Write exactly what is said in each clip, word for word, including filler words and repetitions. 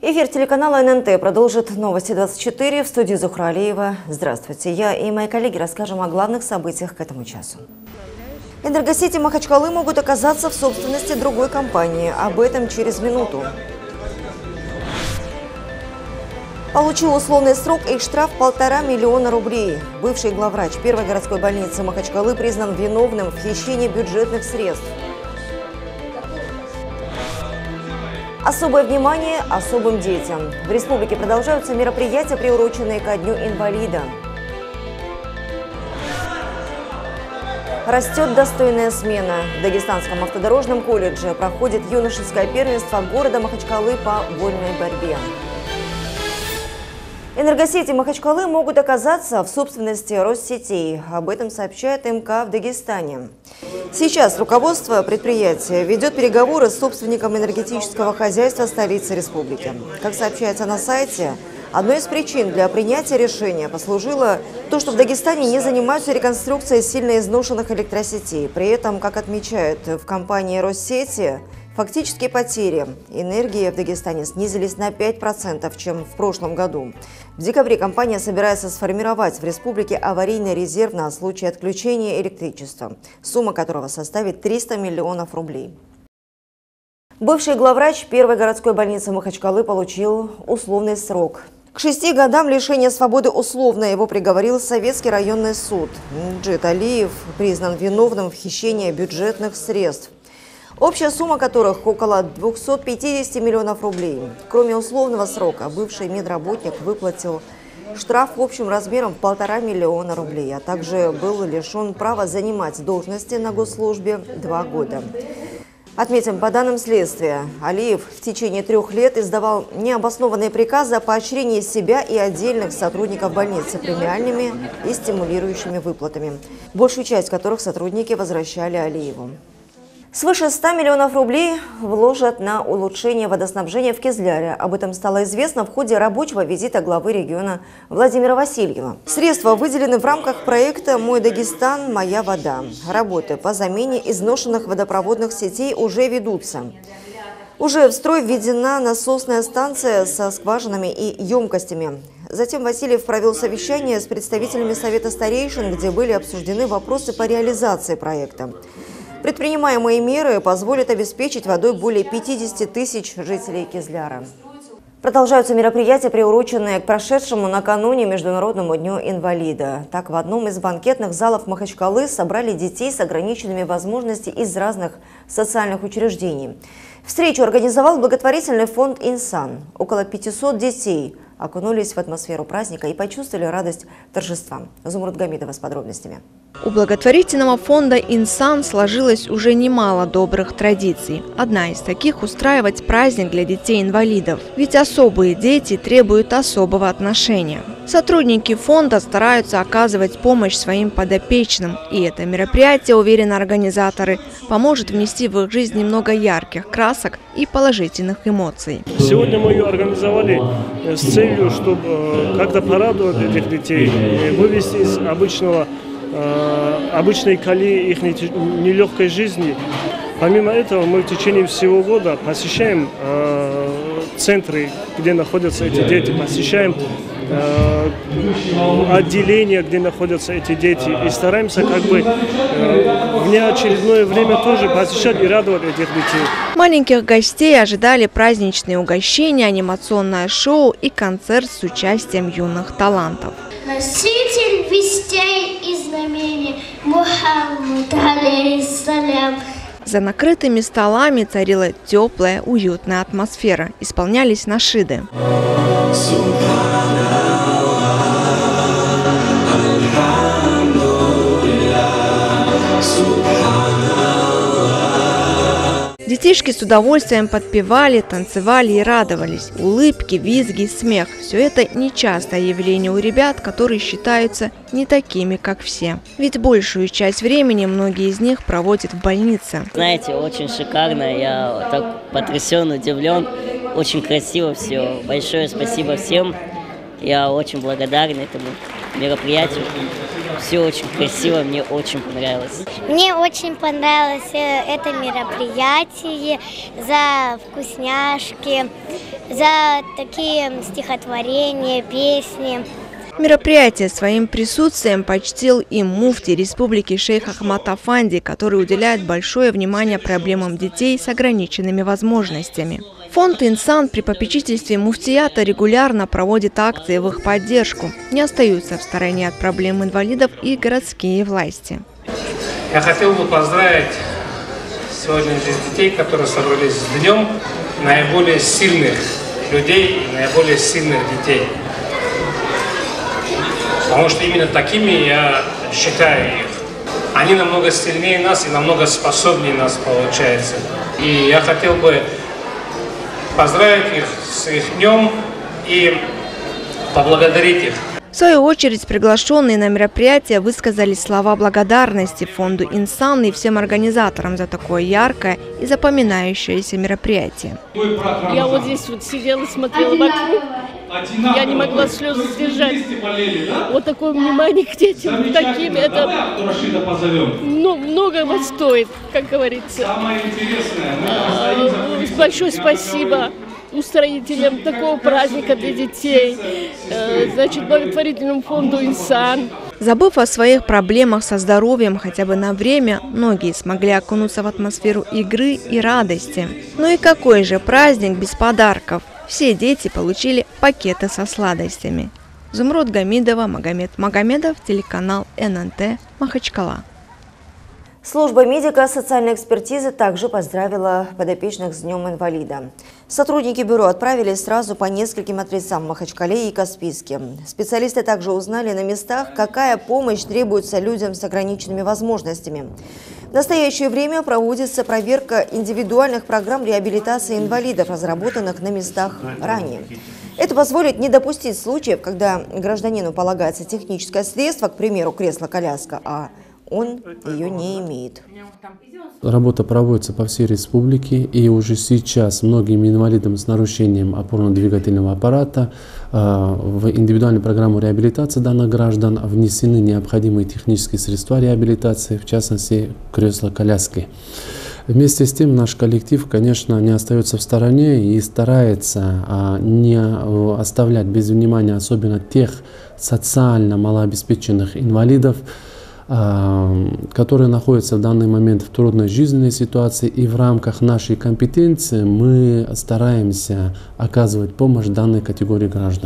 Эфир телеканала эн эн тэ продолжит новости двадцать четыре. В студии Зухра Алиева. Здравствуйте. Я и мои коллеги расскажем о главных событиях к этому часу. Энергосети Махачкалы могут оказаться в собственности другой компании. Об этом через минуту. Получил условный срок и штраф полтора миллиона рублей. Бывший главврач первой городской больницы Махачкалы признан виновным в хищении бюджетных средств. Особое внимание особым детям. В республике продолжаются мероприятия, приуроченные ко Дню инвалида. Растет достойная смена. В Дагестанском автодорожном колледже проходит юношеское первенство города Махачкалы по вольной борьбе. Энергосети Махачкалы могут оказаться в собственности Россетей. Об этом сообщает эм ка в Дагестане. Сейчас руководство предприятия ведет переговоры с собственником энергетического хозяйства столицы республики. Как сообщается на сайте, одной из причин для принятия решения послужило то, что в Дагестане не занимаются реконструкцией сильно изношенных электросетей. При этом, как отмечают в компании Россети, фактические потери энергии в Дагестане снизились на пять процентов, чем в прошлом году. В декабре компания собирается сформировать в республике аварийный резерв на случай отключения электричества, сумма которого составит триста миллионов рублей. Бывший главврач первой городской больницы Махачкалы получил условный срок. К шести годам лишения свободы условно его приговорил Советский районный суд. Меджид Алиев признан виновным в хищении бюджетных средств, общая сумма которых около двухсот пятидесяти миллионов рублей. Кроме условного срока, бывший медработник выплатил штраф в общем размером в полтора миллиона рублей, а также был лишен права занимать должности на госслужбе два года. Отметим, по данным следствия, Алиев в течение трех лет издавал необоснованные приказы о поощрении себя и отдельных сотрудников больницы премиальными и стимулирующими выплатами, большую часть которых сотрудники возвращали Алиеву. Свыше ста миллионов рублей вложат на улучшение водоснабжения в Кизляре. Об этом стало известно в ходе рабочего визита главы региона Владимира Васильева. Средства выделены в рамках проекта «Мой Дагестан. Моя вода». Работы по замене изношенных водопроводных сетей уже ведутся. Уже в строй введена насосная станция со скважинами и емкостями. Затем Васильев провел совещание с представителями Совета старейшин, где были обсуждены вопросы по реализации проекта. Предпринимаемые меры позволят обеспечить водой более пятидесяти тысяч жителей Кизляра. Продолжаются мероприятия, приуроченные к прошедшему накануне Международному дню инвалида. Так, в одном из банкетных залов Махачкалы собрали детей с ограниченными возможностями из разных социальных учреждений. Встречу организовал благотворительный фонд «Инсан». Около пятисот детей окунулись в атмосферу праздника и почувствовали радость торжества. Зумруд Гамидова с подробностями. У благотворительного фонда «Инсан» сложилось уже немало добрых традиций. Одна из таких – устраивать праздник для детей-инвалидов. Ведь особые дети требуют особого отношения. Сотрудники фонда стараются оказывать помощь своим подопечным. И это мероприятие, уверены организаторы, поможет внести в их жизнь немного ярких красок и положительных эмоций. Сегодня мы ее организовали с целью, чтобы как-то порадовать этих детей, вывести из обычного обычной колеи их нелегкой жизни. Помимо этого, мы в течение всего года посещаем э, центры, где находятся эти дети, посещаем э, отделения, где находятся эти дети, и стараемся как бы э, в неочередное время тоже посещать и радовать этих детей. Маленьких гостей ожидали праздничные угощения, анимационное шоу и концерт с участием юных талантов. Носитель вестей и знамений Мухаммад алейхиссалям. За накрытыми столами царила теплая, уютная атмосфера. Исполнялись нашиды. Детишки с удовольствием подпевали, танцевали и радовались. Улыбки, визги, смех – все это нечастое явление у ребят, которые считаются не такими, как все. Ведь большую часть времени многие из них проводят в больнице. Знаете, очень шикарно, я так потрясен, удивлен, очень красиво все. Большое спасибо всем, я очень благодарен этому. мероприятию. Все очень красиво, мне очень понравилось. Мне очень понравилось это мероприятие за вкусняшки, за такие стихотворения, песни. Мероприятие своим присутствием почтил и муфти Республики шейх Ахмад Афанди, который уделяет большое внимание проблемам детей с ограниченными возможностями. Фонд «Инсан» при попечительстве муфтията регулярно проводит акции в их поддержку. Не остаются в стороне от проблем инвалидов и городские власти. Я хотел бы поздравить сегодня здесь детей, которые собрались с днем наиболее сильных людей и наиболее сильных детей. Потому что именно такими я считаю их. Они намного сильнее нас и намного способнее нас получается. И я хотел бы поздравить их с их днем и поблагодарить их. В свою очередь, приглашенные на мероприятие высказали слова благодарности фонду «Инсан» и всем организаторам за такое яркое и запоминающееся мероприятие. Я вот здесь вот сидела, смотрела вокруг, я не могла слезы сдержать. Вот такое внимание к детям таким, это ну, многого стоит, как говорится. Большое спасибо устроителям такого праздника для детей, значит, благотворительному фонду «Инсан». Забыв о своих проблемах со здоровьем хотя бы на время, многие смогли окунуться в атмосферу игры и радости. Ну и какой же праздник без подарков? Все дети получили пакеты со сладостями. Зумруд Гамидова, Магомед Магомедов, телеканал эн эн тэ, Махачкала. Служба медико-социальной экспертизы также поздравила подопечных с Днем инвалида. Сотрудники бюро отправились сразу по нескольким адресам в Махачкале и Каспийске. Специалисты также узнали на местах, какая помощь требуется людям с ограниченными возможностями. В настоящее время проводится проверка индивидуальных программ реабилитации инвалидов, разработанных на местах ранее. Это позволит не допустить случаев, когда гражданину полагается техническое средство, к примеру, кресло-коляска, а он ее не имеет. Работа проводится по всей республике, и уже сейчас многим инвалидам с нарушением опорно-двигательного аппарата э, в индивидуальную программу реабилитации данных граждан внесены необходимые технические средства реабилитации, в частности кресла-коляски. Вместе с тем наш коллектив, конечно, не остается в стороне и старается а, не оставлять без внимания особенно тех социально малообеспеченных инвалидов, которые находятся в данный момент в трудной жизненной ситуации, и в рамках нашей компетенции мы стараемся оказывать помощь данной категории граждан.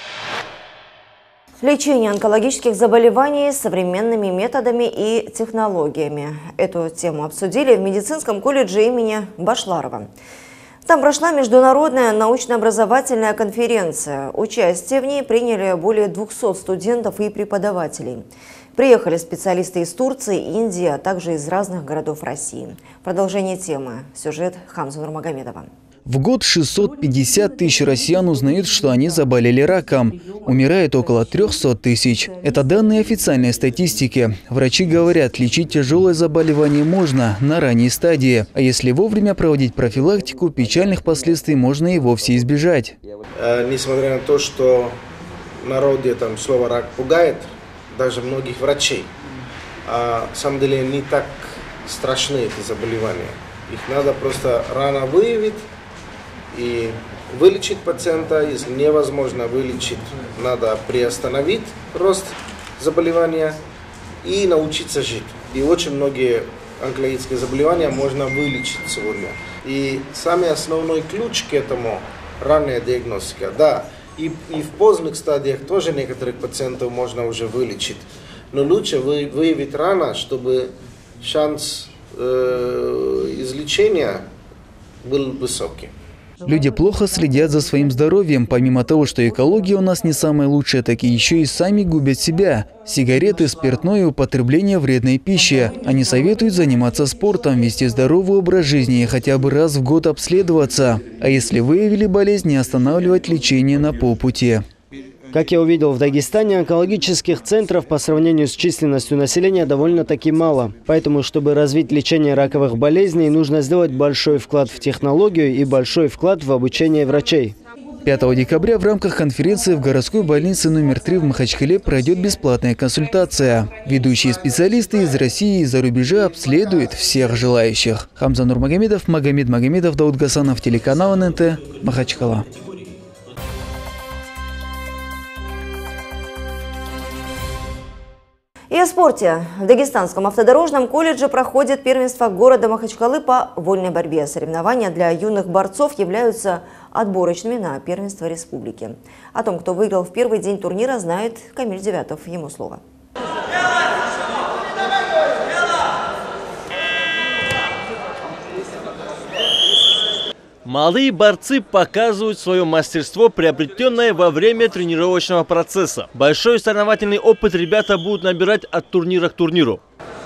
Лечение онкологических заболеваний современными методами и технологиями. Эту тему обсудили в медицинском колледже имени Башларова. Там прошла международная научно-образовательная конференция. Участие в ней приняли более двухсот студентов и преподавателей. Приехали специалисты из Турции, Индии, а также из разных городов России. Продолжение темы. Сюжет Хамзы Нурмагомедова. В год шестьсот пятьдесят тысяч россиян узнают, что они заболели раком. Умирает около трёхсот тысяч. Это данные официальной статистики. Врачи говорят, лечить тяжелое заболевание можно на ранней стадии. А если вовремя проводить профилактику, печальных последствий можно и вовсе избежать. Э, несмотря на то, что в народе там слово «рак» пугает даже многих врачей, а, на самом деле не так страшны эти заболевания. Их надо просто рано выявить и вылечить пациента. Если невозможно вылечить, надо приостановить рост заболевания и научиться жить. И очень многие онкологические заболевания можно вылечить сегодня. И самый основной ключ к этому – ранняя диагностика. Да, и, и в поздних стадиях тоже некоторых пациентов можно уже вылечить. Но лучше вы, выявить рано, чтобы шанс э, излечения был высокий. Люди плохо следят за своим здоровьем. Помимо того, что экология у нас не самая лучшая, так и еще и сами губят себя. Сигареты, спиртное, употребление вредной пищи. Они советуют заниматься спортом, вести здоровый образ жизни и хотя бы раз в год обследоваться. А если выявили болезнь, не останавливать лечение на полпути. Как я увидел, в Дагестане онкологических центров по сравнению с численностью населения довольно-таки мало. Поэтому, чтобы развить лечение раковых болезней, нужно сделать большой вклад в технологию и большой вклад в обучение врачей. пятого декабря в рамках конференции в городской больнице номер три в Махачкале пройдет бесплатная консультация. Ведущие специалисты из России и из-за рубежа обследуют всех желающих. Хамза Нурмагомедов, Магомед Магомедов, Дауд Гасанов, телеканал эн эн тэ, Махачкала. И о спорте. В Дагестанском автодорожном колледже проходит первенство города Махачкалы по вольной борьбе. Соревнования для юных борцов являются отборочными на первенство республики. О том, кто выиграл в первый день турнира, знает Камиль Девятов. Ему слово. Молодые борцы показывают свое мастерство, приобретенное во время тренировочного процесса. Большой соревновательный опыт ребята будут набирать от турнира к турниру.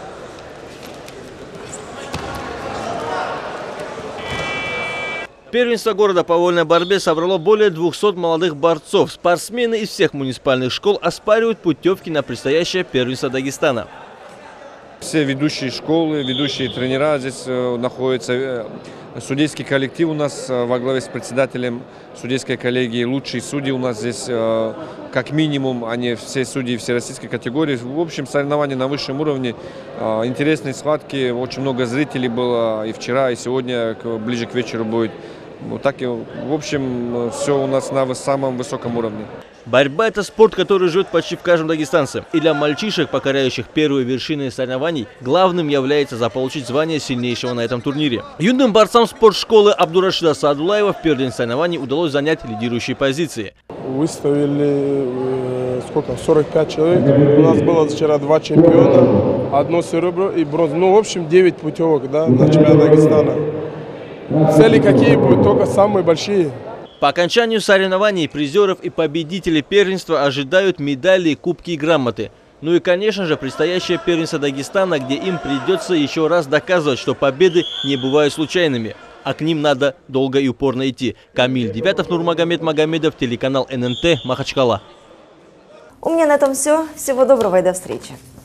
Первенство города по вольной борьбе собрало более двухсот молодых борцов. Спортсмены из всех муниципальных школ оспаривают путевки на предстоящее первенство Дагестана. Все ведущие школы, ведущие тренера здесь находятся. Судейский коллектив у нас во главе с председателем судейской коллегии. Лучшие судьи у нас здесь как минимум, они все судьи всероссийской категории. В общем, соревнования на высшем уровне. Интересные схватки, очень много зрителей было и вчера, и сегодня, ближе к вечеру будет. Вот так и, в общем, все у нас на самом высоком уровне. Борьба – это спорт, который живет почти в каждом дагестанце. И для мальчишек, покоряющих первые вершины соревнований, главным является заполучить звание сильнейшего на этом турнире. Юным борцам спортшколы Абдурашида Саадулаева в первый день соревнований удалось занять лидирующие позиции. Выставили э, сколько? сорок пять человек. У нас было вчера два чемпиона, одно серебро и бронза. Ну, в общем, девять путевок, да, на чемпионат Дагестана. Цели какие будут? Только самые большие. По окончанию соревнований призеров и победителей первенства ожидают медали, кубки и грамоты. Ну и, конечно же, предстоящее первенство Дагестана, где им придется еще раз доказывать, что победы не бывают случайными, а к ним надо долго и упорно идти. Камиль Девятов, Нурмагомед Магомедов, телеканал эн эн тэ, Махачкала. У меня на этом все. Всего доброго и до встречи.